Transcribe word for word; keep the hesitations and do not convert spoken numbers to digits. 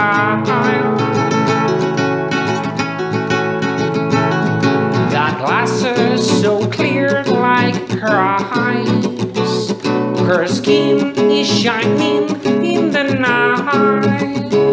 smile. Got glasses so clear like her eyes. Her skin is shining in the night.